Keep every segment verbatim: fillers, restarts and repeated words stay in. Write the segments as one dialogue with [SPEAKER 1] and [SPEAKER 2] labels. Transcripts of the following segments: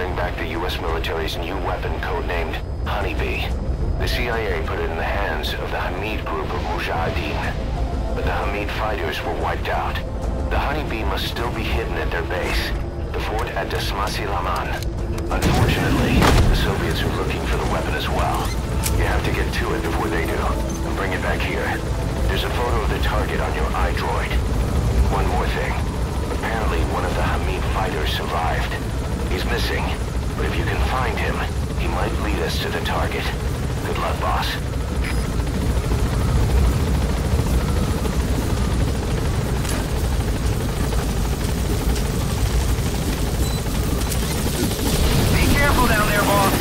[SPEAKER 1] bring back the U S military's new weapon codenamed Honeybee. The C I A put it in the hands of the Hamid group of Mujahideen, but the Hamid fighters were wiped out. The Honeybee must still be hidden at their base, the fort at Dasmasi Laman. Unfortunately, the Soviets are looking for the weapon as well. You have to get to it before they do, and bring it back here. There's a photo of the target on your iDroid. One more thing. Apparently one of the Hamid fighters survived. He's missing, but if you can find him, he might lead us to the target. Good luck, boss.
[SPEAKER 2] Be careful down there, boss.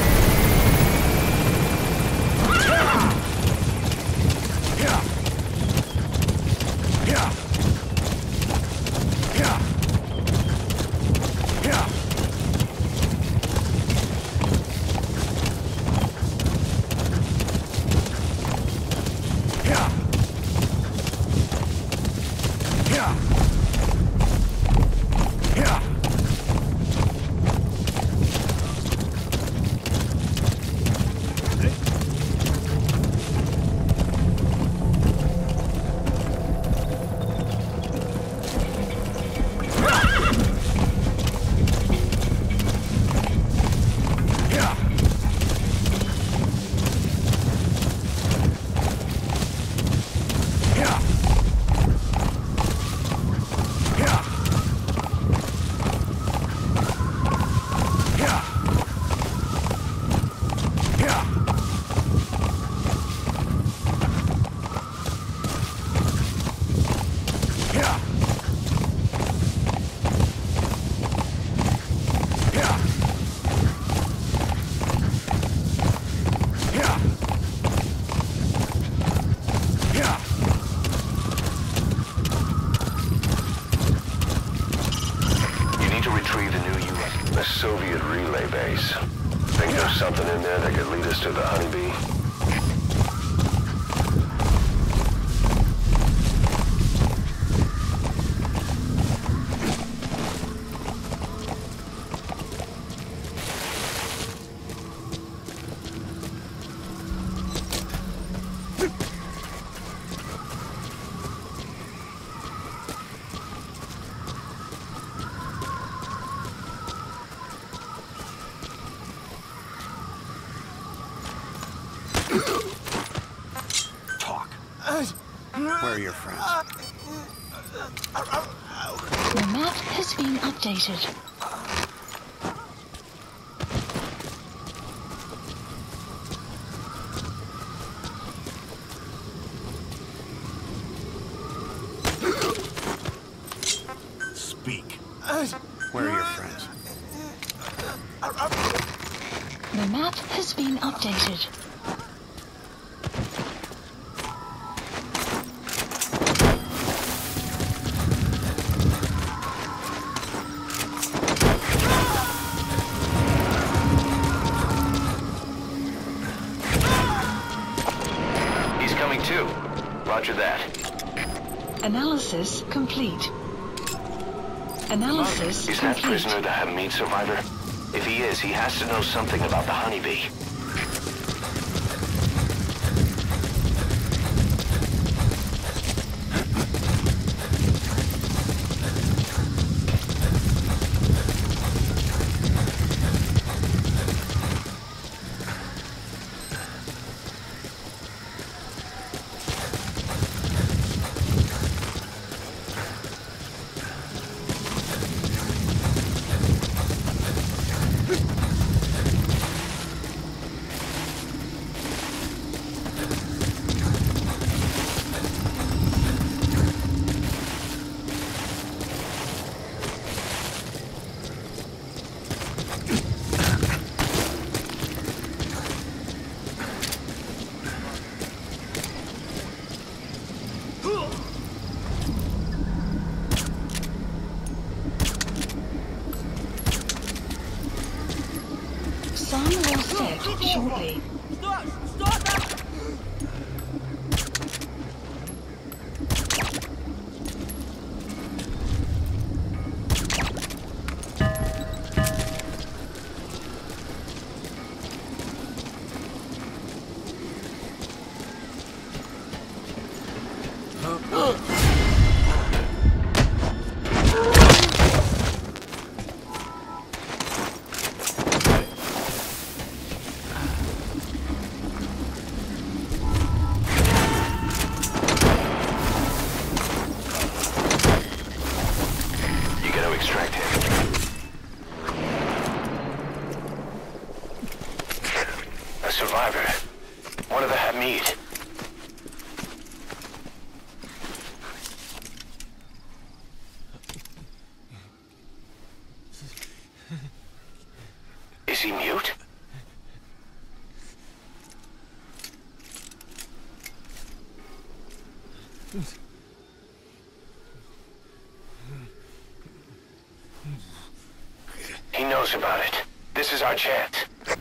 [SPEAKER 1] Soviet relay base. Think there's something in there that could lead us to the Honeybee?
[SPEAKER 3] Talk. Where are your friends?
[SPEAKER 4] The map has been updated.
[SPEAKER 3] Speak. Where are your friends?
[SPEAKER 4] The map has been updated.
[SPEAKER 1] He's coming too. Roger that.
[SPEAKER 4] Analysis complete. Analysis
[SPEAKER 1] Is that
[SPEAKER 4] complete.
[SPEAKER 1] prisoner the Hamid survivor? If he is, he has to know something about the Honeybee.
[SPEAKER 4] Sun will set shortly.
[SPEAKER 2] Stop! Stop that!
[SPEAKER 1] survivor. One of the Hamid. Is he mute? He knows about it. This is our chance.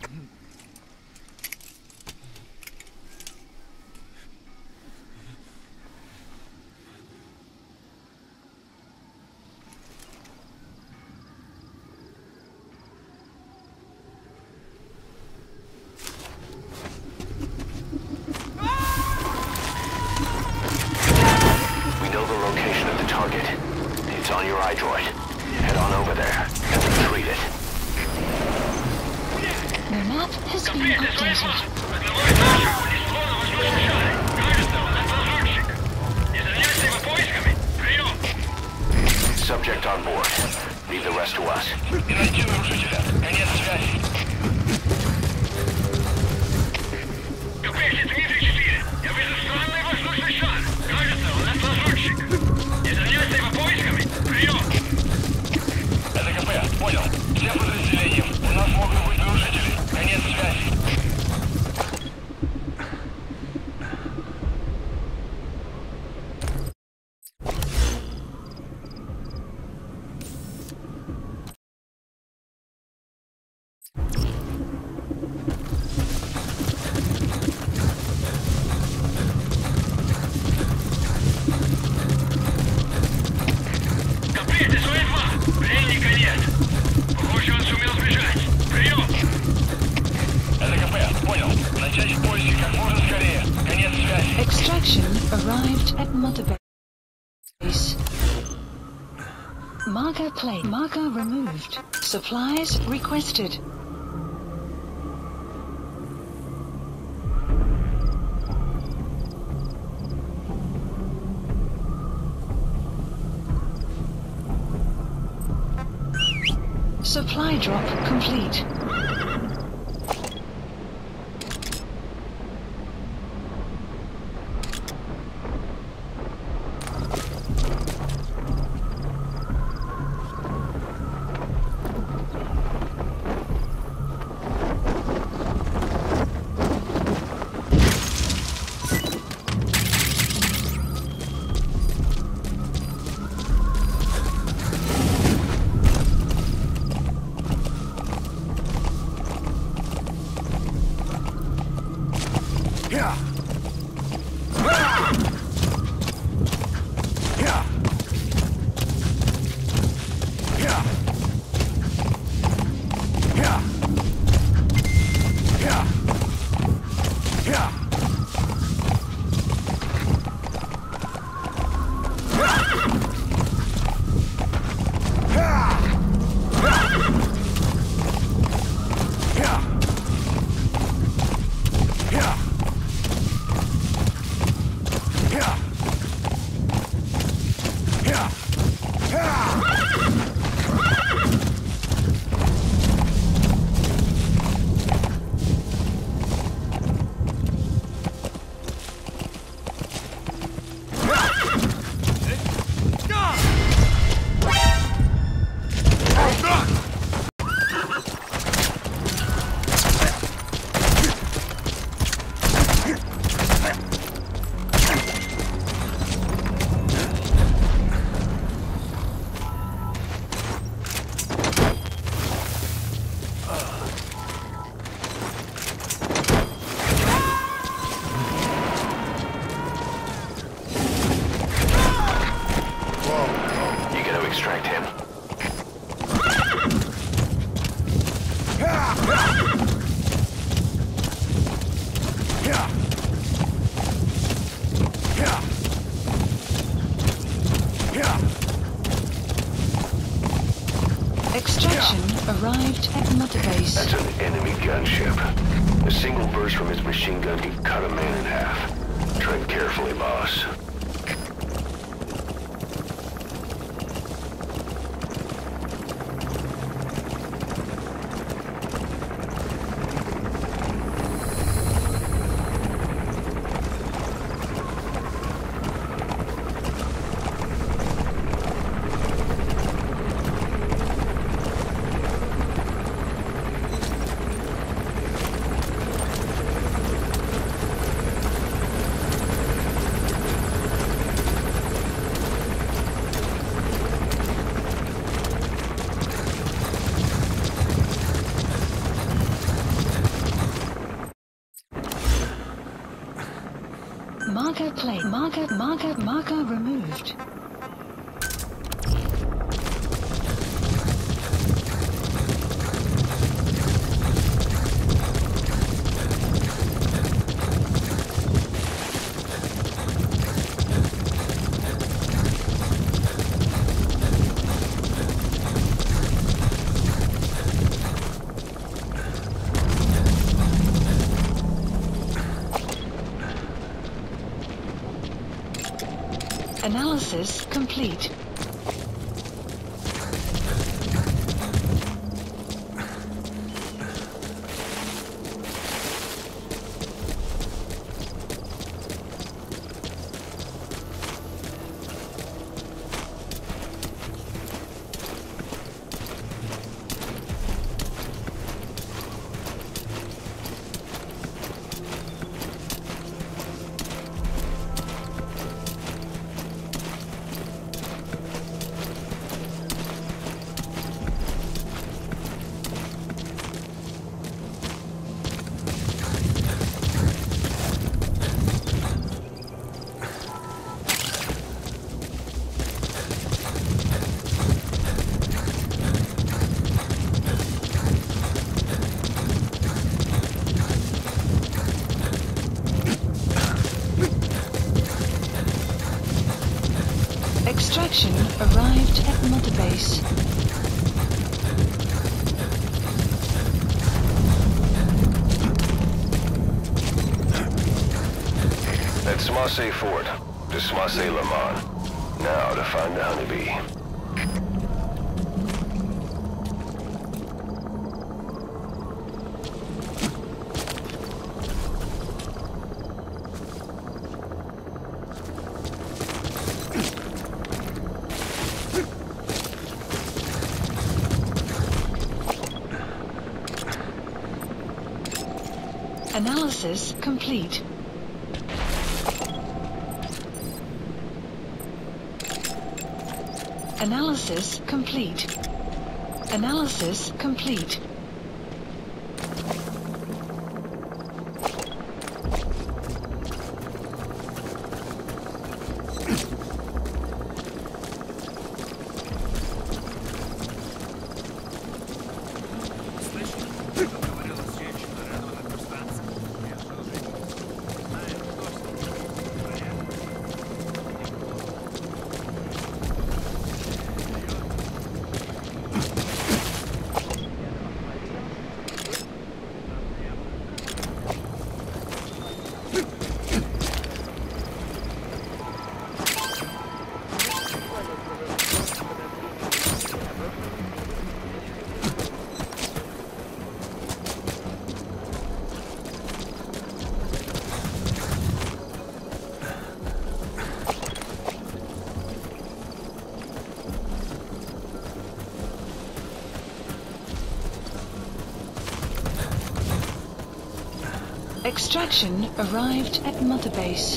[SPEAKER 1] We know the location of the target. It's on your iDroid. Head on over there and retrieve it.
[SPEAKER 4] The map has been updated.
[SPEAKER 1] Subject on board. Leave the rest to us.
[SPEAKER 2] Понял. Всем подразделениям. У нас могут быть нарушители. Конец связи.
[SPEAKER 4] Extraction arrived at Mother Base. Marker plate. Marker removed. Supplies requested. Supply drop complete.
[SPEAKER 1] Extract him.
[SPEAKER 4] Extraction arrived at Mother Base.
[SPEAKER 1] That's an enemy gunship. A single burst from his machine gun could cut a man in half. Tread carefully, boss.
[SPEAKER 4] Marker plate. Marker, marker, marker removed. Analysis complete. Extraction arrived at Mother Base.
[SPEAKER 1] That's Smasse Fort, to Smasse Lamont. Now to find the Honeybee.
[SPEAKER 4] Analysis complete. Analysis complete. Analysis complete. Extraction arrived at Mother Base.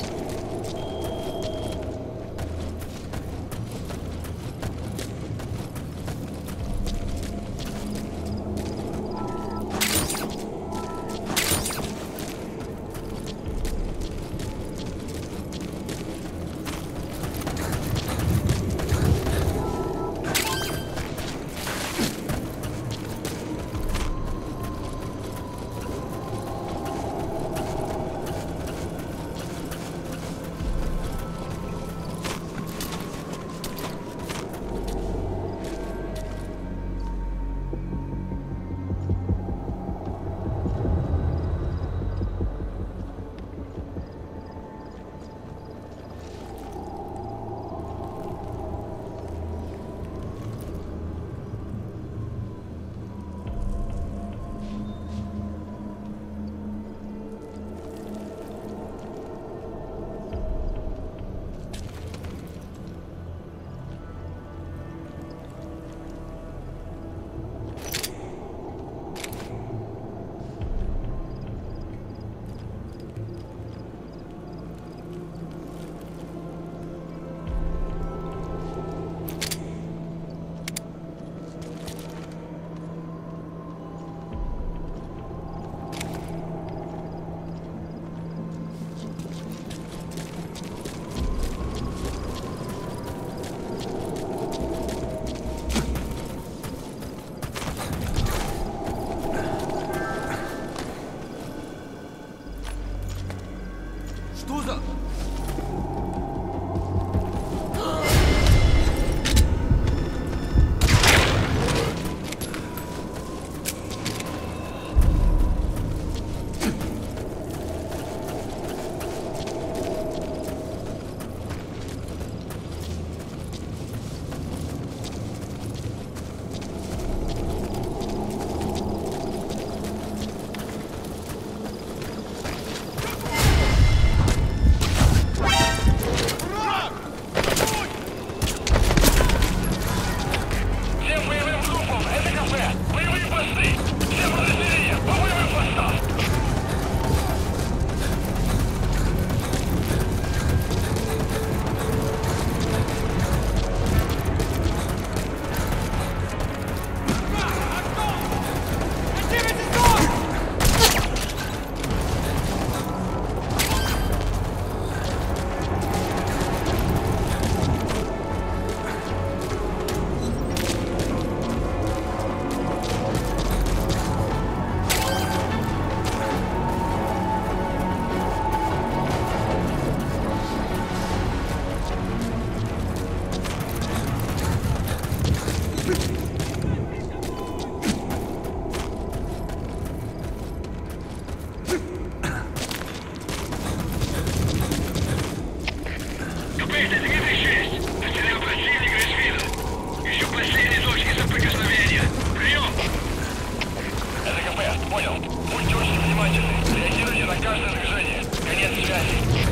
[SPEAKER 2] КП, понял. Будьте очень внимательны. Реагируйте на каждое движение. Конец связи.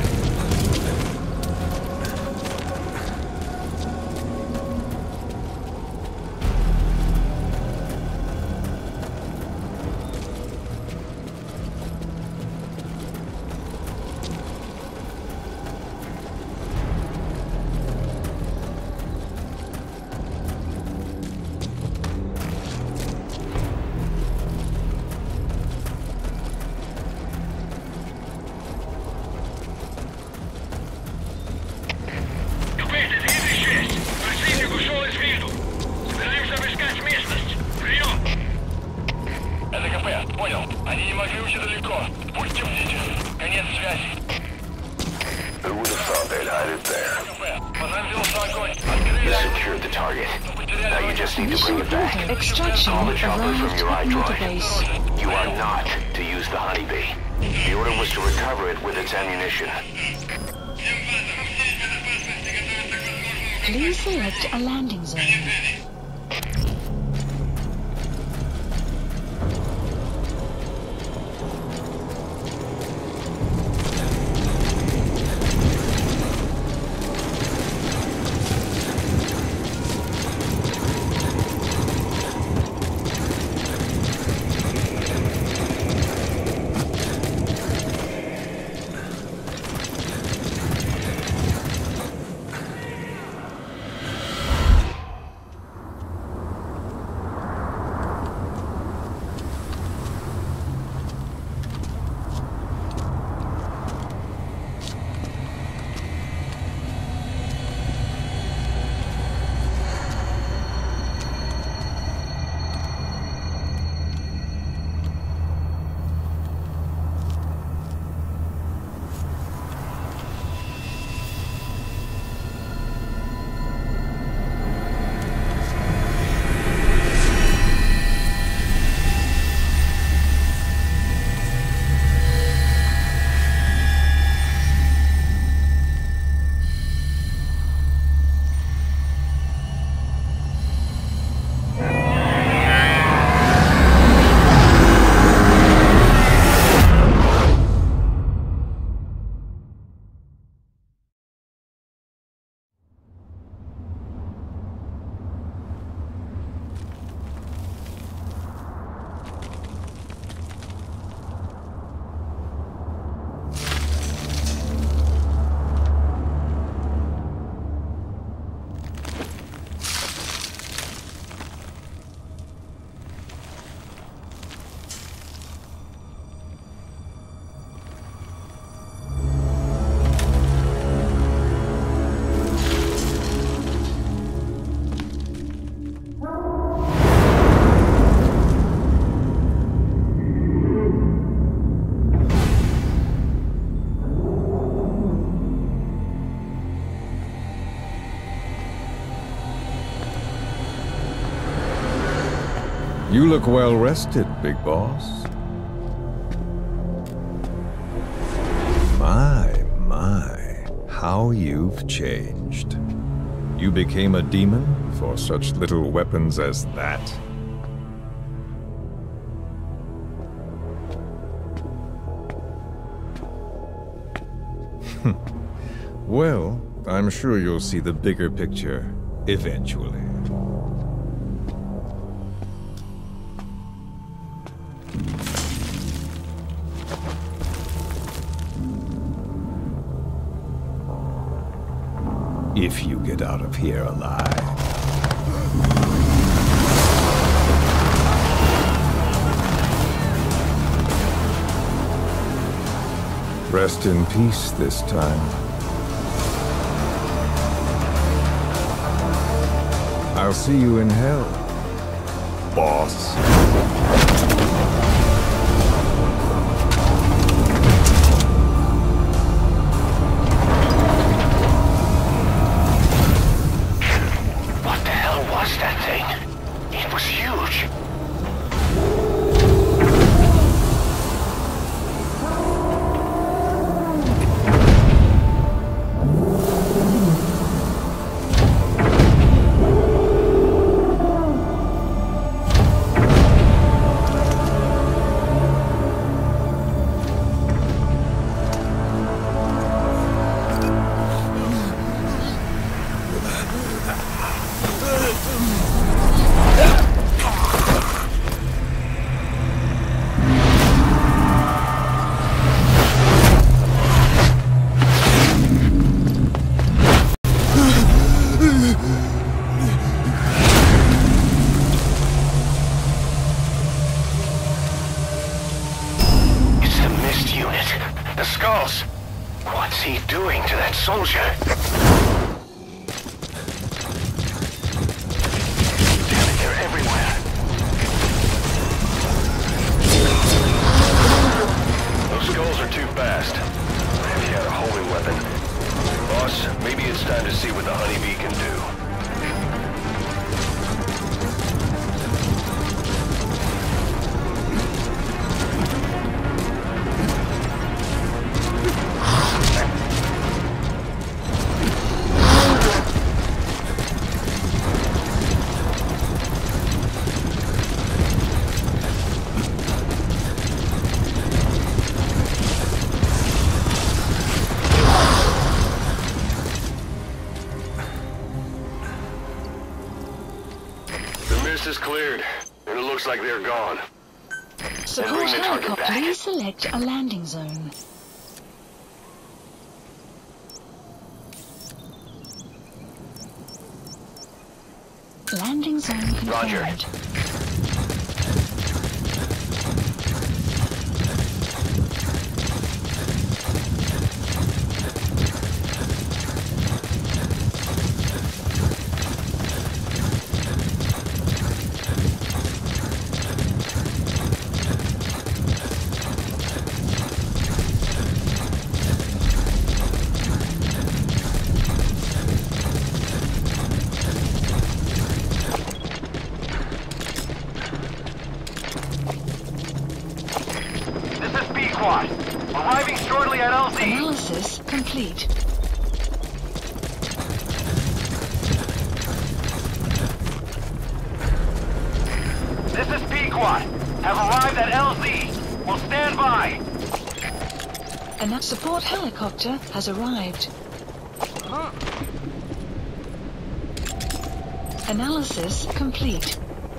[SPEAKER 4] Extraction arrived at the base.
[SPEAKER 1] You are not to use the Honeybee. The order was to recover it with its ammunition.
[SPEAKER 4] Please select a landing zone.
[SPEAKER 5] You look well rested, big boss. My, my, how you've changed. You became a demon for such little weapons as that? Well, I'm sure you'll see the bigger picture eventually. If you get out of here alive. Rest in peace this time. I'll see you in hell, boss.
[SPEAKER 1] The skulls! What's he doing to that soldier? Damn it, they're everywhere.
[SPEAKER 6] Those skulls are too fast. If he had a homing weapon. Boss, maybe it's time to see what the Honeybee can do. Is cleared, and it looks like they're gone.
[SPEAKER 4] Support helicopter. Please select a landing zone. Landing zone confirmed.
[SPEAKER 1] Roger.
[SPEAKER 2] Arriving shortly at L Z.
[SPEAKER 4] Analysis complete.
[SPEAKER 2] This is Pequod. Have arrived at L Z. Will stand by.
[SPEAKER 4] And that support helicopter has arrived.
[SPEAKER 2] Huh.
[SPEAKER 4] Analysis complete.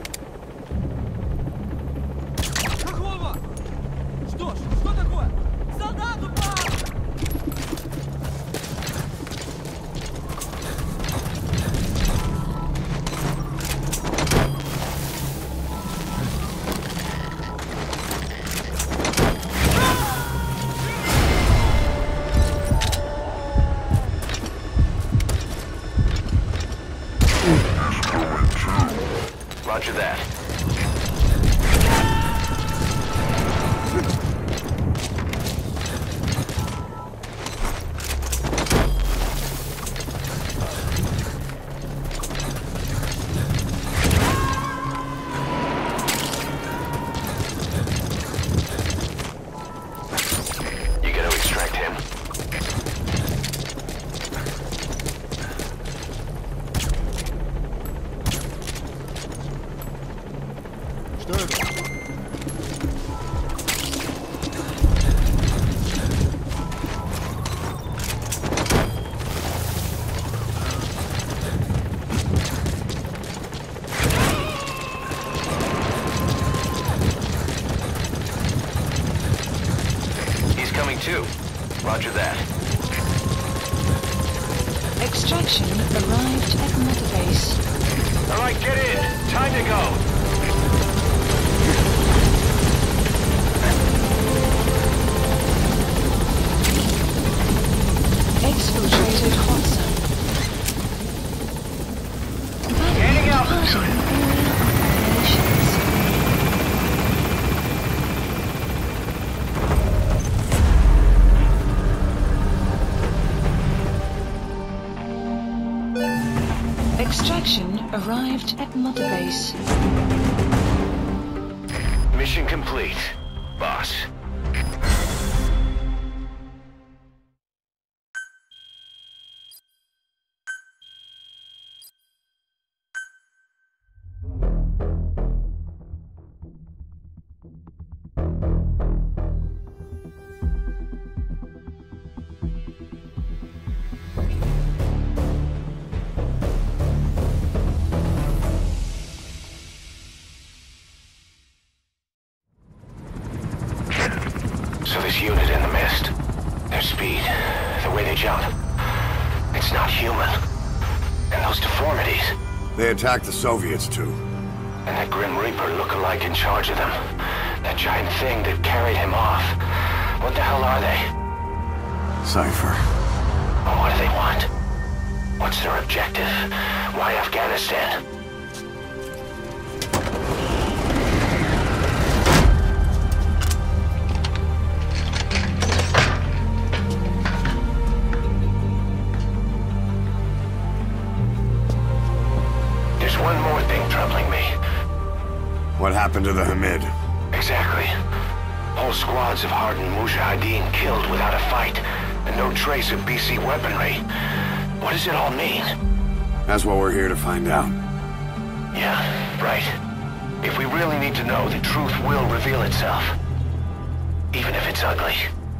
[SPEAKER 1] Roger that. You gonna extract him? Too. Roger that.
[SPEAKER 4] Extraction arrived at Mother Base.
[SPEAKER 1] All right, get in. Time to go.
[SPEAKER 4] Exfiltrated hot zone.
[SPEAKER 2] Getting out.
[SPEAKER 4] Extraction arrived at Mother Base.
[SPEAKER 1] Mission complete, boss. So this unit in the mist, their speed, the way they jump, it's not human. And those deformities.
[SPEAKER 3] They attacked the Soviets too.
[SPEAKER 1] And that Grim Reaper look-alike in charge of them. That giant thing that carried him off. What the hell are they?
[SPEAKER 3] Cypher.
[SPEAKER 1] What do they want? What's their objective? Why Afghanistan? There's one more thing troubling me.
[SPEAKER 3] What happened to the Hamid?
[SPEAKER 1] Exactly. Whole squads of hardened Mujahideen killed without a fight, and no trace of B C weaponry. What does it all mean?
[SPEAKER 3] That's what we're here to find out.
[SPEAKER 1] Yeah, right. If we really need to know, the truth will reveal itself. Even if it's ugly.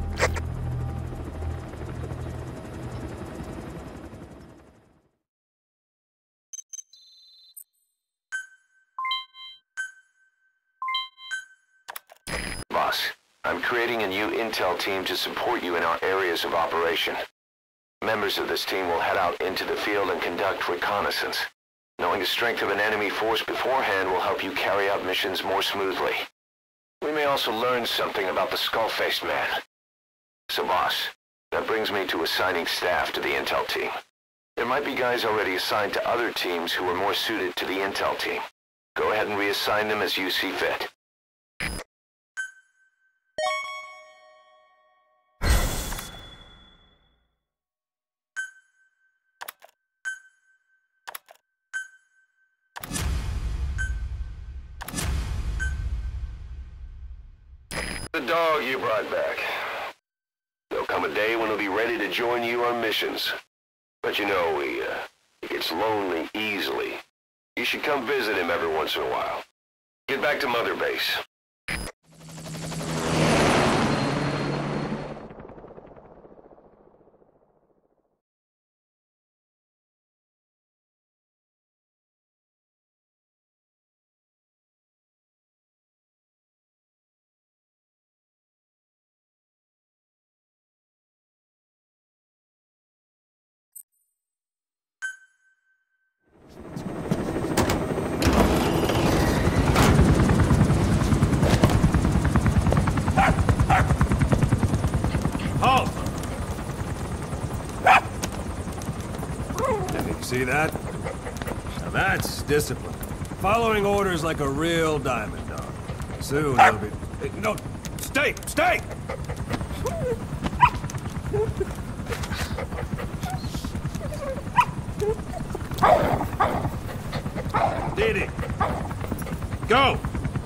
[SPEAKER 1] Boss, I'm creating a new intel team to support you in our areas of operation. Members of this team will head out into the field and conduct reconnaissance. Knowing the strength of an enemy force beforehand will help you carry out missions more smoothly. We may also learn something about the skull-faced man. So boss, that brings me to assigning staff to the intel team. There might be guys already assigned to other teams who are more suited to the intel team. Go ahead and reassign them as you see fit. The dog you brought back. There'll come a day when he'll be ready to join you on missions. But you know, he, uh, he gets lonely easily. You should come visit him every once in a while. Get back to Mother Base.
[SPEAKER 7] See that? Now that's discipline. Following orders like a real diamond dog. Soon he'll be... Hey, no! Stay! Stay! Didi! Go!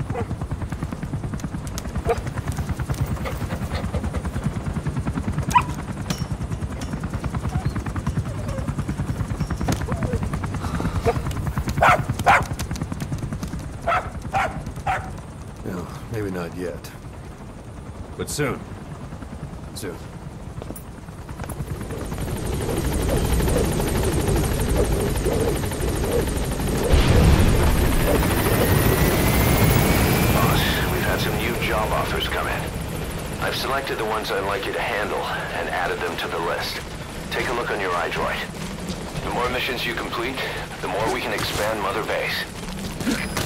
[SPEAKER 7] No, maybe not yet. But soon. Soon.
[SPEAKER 1] Boss, we've had some new job offers come in. I've selected the ones I'd like you to handle and added them to the list. Take a look on your iDroid. The more missions you complete, the more we can expand Mother Base.